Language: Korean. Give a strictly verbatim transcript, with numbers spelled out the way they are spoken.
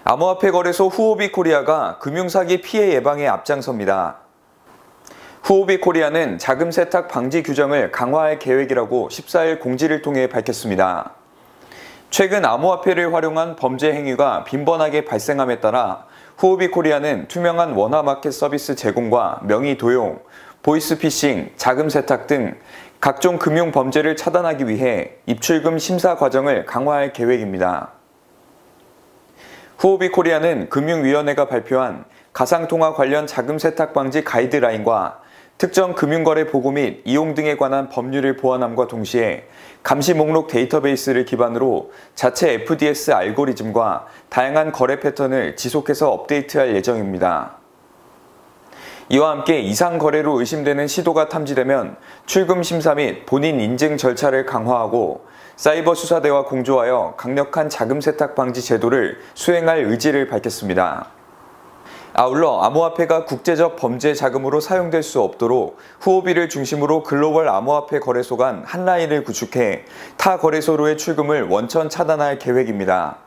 암호화폐 거래소 후오비코리아가 금융사기 피해 예방에 앞장섭니다. 후오비코리아는 자금 세탁 방지 규정을 강화할 계획이라고 십사일 공지를 통해 밝혔습니다. 최근 암호화폐를 활용한 범죄 행위가 빈번하게 발생함에 따라 후오비코리아는 투명한 원화마켓 서비스 제공과 명의 도용, 보이스피싱, 자금 세탁 등 각종 금융 범죄를 차단하기 위해 입출금 심사 과정을 강화할 계획입니다. 후오비코리아는 금융위원회가 발표한 가상통화 관련 자금 세탁 방지 가이드라인과 특정 금융거래 보고 및 이용 등에 관한 법률을 보완함과 동시에 감시 목록 데이터베이스를 기반으로 자체 에프디에스 알고리즘과 다양한 거래 패턴을 지속해서 업데이트할 예정입니다. 이와 함께 이상 거래로 의심되는 시도가 탐지되면 출금 심사 및 본인 인증 절차를 강화하고 사이버 수사대와 공조하여 강력한 자금 세탁 방지 제도를 수행할 의지를 밝혔습니다. 아울러 암호화폐가 국제적 범죄 자금으로 사용될 수 없도록 후오비를 중심으로 글로벌 암호화폐 거래소 간 한 라인을 구축해 타 거래소로의 출금을 원천 차단할 계획입니다.